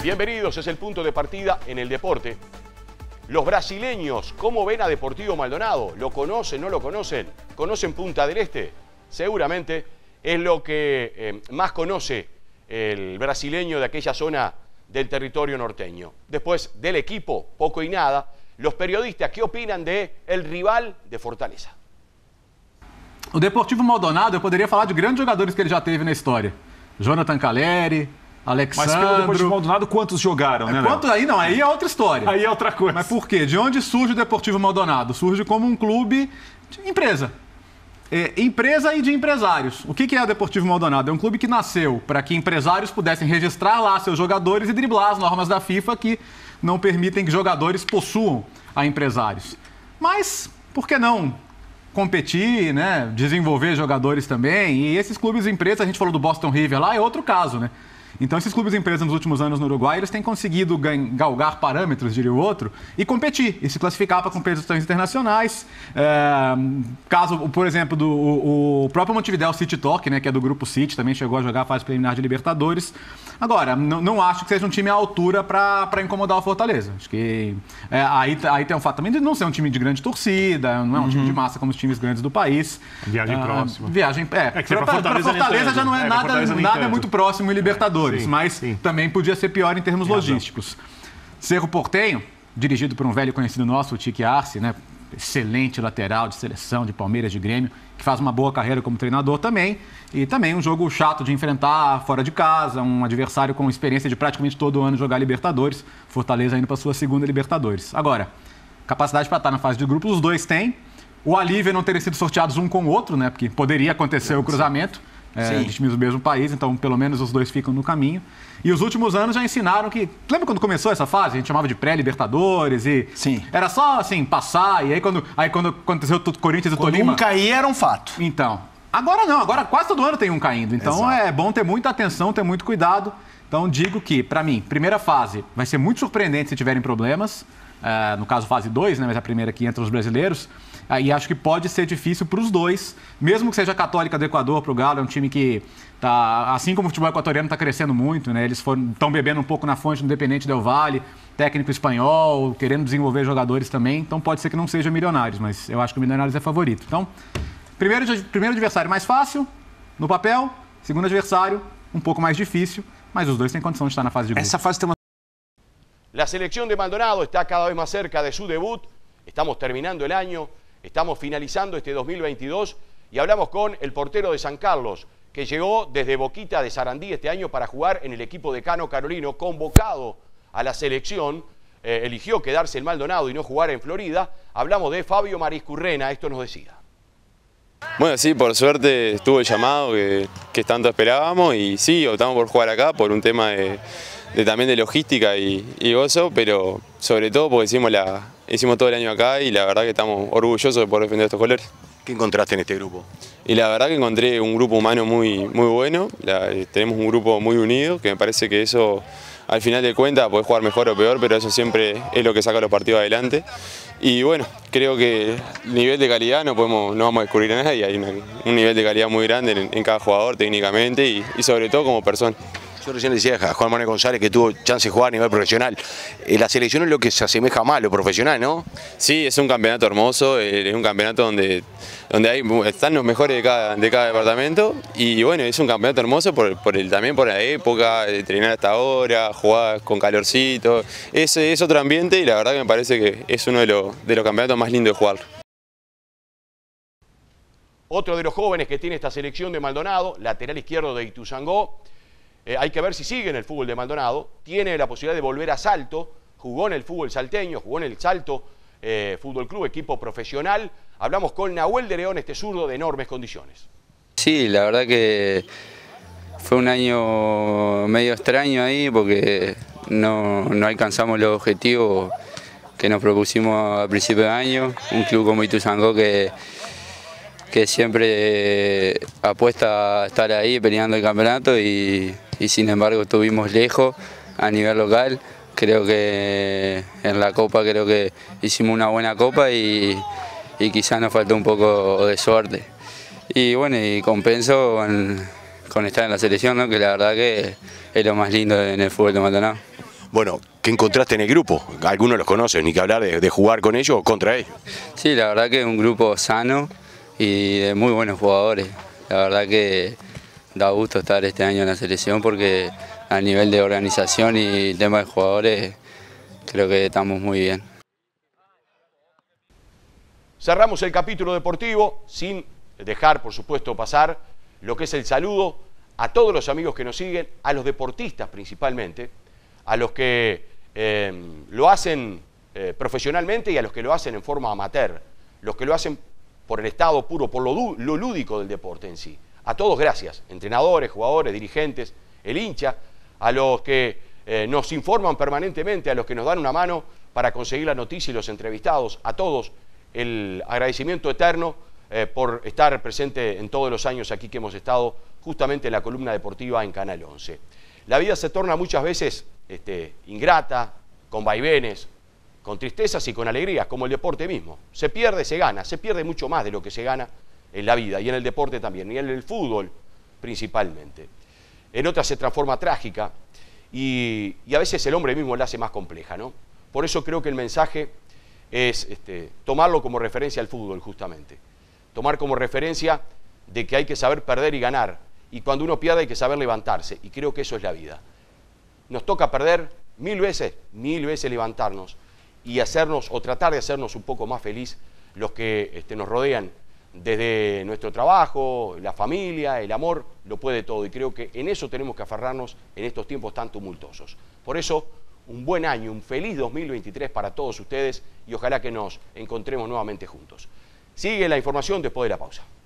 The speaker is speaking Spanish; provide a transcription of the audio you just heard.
Bienvenidos, es el punto de partida en el deporte. Los brasileños, ¿cómo ven a Deportivo Maldonado? ¿Lo conocen, no lo conocen? ¿Conocen Punta del Este? Seguramente es lo que más conoce el brasileño de aquella zona del territorio norteño. Después del equipo, poco y nada. Los periodistas, ¿qué opinan de el rival de Fortaleza? O Deportivo Maldonado, eu poderia falar de grandes jogadores que ele já teve na história. Jonathan Calleri, Alexandro... Mas pelo Deportivo Maldonado, quantos jogaram, né, Quanto aí não, aí é outra história. Aí é outra coisa. Mas por quê? De onde surge o Deportivo Maldonado? Surge como um clube de empresa. Empresa e de empresários. O que é o Deportivo Maldonado? É um clube que nasceu para que empresários pudessem registrar lá seus jogadores e driblar as normas da FIFA que não permitem que jogadores possuam a empresários. Mas, por que não competir, né? Desenvolver jogadores também? E esses clubes empresas, a gente falou do Boston River lá, é outro caso, né? Então, esses clubes empresas nos últimos anos no Uruguai, eles têm conseguido galgar parâmetros, diria o outro, e competir, e se classificar para competições internacionais. Caso, por exemplo, o próprio Montevideo City Torque, né, que é do Grupo City, também chegou a jogar a fase preliminar de Libertadores. Agora, não acho que seja um time à altura para incomodar o Fortaleza. Acho que aí tem um fato também de não ser um time de grande torcida, não é um time de massa como os times grandes do país. Viagem próxima. Para Fortaleza já não é nada muito próximo em Libertadores. Mas também podia ser pior em termos logísticos. Cerro Porteño, dirigido por um velho conhecido nosso, o Tique Arce, né? Excelente lateral de seleção, de Palmeiras, de Grêmio, que faz uma boa carreira como treinador também. E também um jogo chato de enfrentar fora de casa, um adversário com experiência de praticamente todo ano jogar Libertadores. Fortaleza indo para sua segunda Libertadores. Agora, capacidade para estar na fase de grupos, os dois têm. O alívio é não terem sido sorteados um com o outro, né? Porque poderia acontecer o cruzamento. De times do mesmo país, então pelo menos os dois ficam no caminho. E os últimos anos já ensinaram que... Lembra quando começou essa fase? A gente chamava de pré-Libertadores e... Sim. Era só, assim, passar. E aí quando aconteceu o Corinthians e o Tolima... Um cair era um fato. Então, agora não. Agora quase todo ano tem um caindo. Então Exato. É bom ter muita atenção, ter muito cuidado. Então digo que, para mim, primeira fase vai ser muito surpreendente se tiverem problemas. No caso, fase 2, né? Mas a primeira aqui entre os brasileiros. E acho que pode ser difícil para os dois, mesmo que seja a Católica do Equador, para o Galo, é um time que tá, assim como o futebol equatoriano está crescendo muito, né? Eles estão bebendo um pouco na fonte do Independente Del Valle, técnico espanhol, querendo desenvolver jogadores também, então pode ser que não seja Milionários, mas eu acho que o Milionários é favorito. Então, primeiro adversário mais fácil, no papel, segundo adversário, um pouco mais difícil, mas os dois têm condição de estar na fase de grupo. Essa fase tem uma... La selección de Maldonado está cada vez más cerca de su debut, estamos terminando el año. Estamos finalizando este 2022 y hablamos con el portero de San Carlos, que llegó desde Boquita de Sarandí este año para jugar en el equipo de Cano Carolino, convocado a la selección, eligió quedarse en Maldonado y no jugar en Florida. Hablamos de Fabio Mariscurrena, esto nos decía. Bueno, sí, por suerte estuvo el llamado que tanto esperábamos y sí, optamos por jugar acá por un tema también de logística y gozo, pero sobre todo porque hicimos todo el año acá y la verdad que estamos orgullosos de poder defender estos colores. ¿Qué encontraste en este grupo? Y la verdad que encontré un grupo humano muy bueno, tenemos un grupo muy unido, que me parece que eso al final de cuentas puede jugar mejor o peor, pero eso siempre es lo que saca los partidos adelante. Y bueno, creo que el nivel de calidad no vamos a descubrir a nadie, hay un nivel de calidad muy grande en cada jugador técnicamente y sobre todo como persona. Yo recién decía a Juan Manuel González que tuvo chance de jugar a nivel profesional. La selección es lo que se asemeja más a lo profesional, ¿no? Sí, es un campeonato hermoso, es un campeonato donde están los mejores de cada departamento y bueno, es un campeonato hermoso también por la época, de entrenar hasta ahora, jugar con calorcito, es otro ambiente y la verdad que me parece que es uno de los campeonatos más lindos de jugar. Otro de los jóvenes que tiene esta selección de Maldonado, lateral izquierdo de Ituzaingó. Hay que ver si sigue en el fútbol de Maldonado. Tiene la posibilidad de volver a Salto. Jugó en el fútbol salteño, jugó en el Salto Fútbol Club, equipo profesional. Hablamos con Nahuel de León, este zurdo de enormes condiciones. Sí, la verdad que fue un año medio extraño ahí porque no alcanzamos los objetivos que nos propusimos a principio de año. Un club como Ituzaingó que siempre apuesta a estar ahí peleando el campeonato y sin embargo estuvimos lejos a nivel local. Creo que en la Copa hicimos una buena Copa y quizás nos faltó un poco de suerte. Y bueno, y compenso con estar en la selección, ¿no? Que la verdad que es lo más lindo en el fútbol de Maldonado. Bueno, ¿qué encontraste en el grupo? Algunos los conocen, ni que hablar de jugar con ellos o contra ellos. Sí, la verdad que es un grupo sano y de muy buenos jugadores. La verdad que da gusto estar este año en la selección porque a nivel de organización y tema de jugadores creo que estamos muy bien. Cerramos el capítulo deportivo sin dejar, por supuesto, pasar lo que es el saludo a todos los amigos que nos siguen, a los deportistas principalmente, a los que lo hacen profesionalmente y a los que lo hacen en forma amateur, los que lo hacen por el estado puro, por lo lúdico del deporte en sí. A todos gracias, entrenadores, jugadores, dirigentes, el hincha, a los que nos informan permanentemente, a los que nos dan una mano para conseguir la noticia y los entrevistados, a todos el agradecimiento eterno por estar presente en todos los años aquí que hemos estado justamente en la columna deportiva en Canal 11. La vida se torna muchas veces ingrata, con vaivenes, con tristezas y con alegrías, como el deporte mismo. Se pierde, se gana, se pierde mucho más de lo que se gana en la vida y en el deporte también, y en el fútbol principalmente. En otras se transforma trágica y a veces el hombre mismo la hace más compleja, ¿no? Por eso creo que el mensaje es tomarlo como referencia al fútbol justamente. Tomar como referencia de que hay que saber perder y ganar. Y cuando uno pierde hay que saber levantarse. Y creo que eso es la vida. Nos toca perder mil veces levantarnos y hacernos o tratar de hacernos un poco más feliz los que nos rodean desde nuestro trabajo, la familia, el amor, lo puede todo. Y creo que en eso tenemos que aferrarnos en estos tiempos tan tumultuosos. Por eso, un buen año, un feliz 2023 para todos ustedes y ojalá que nos encontremos nuevamente juntos. Sigue la información después de la pausa.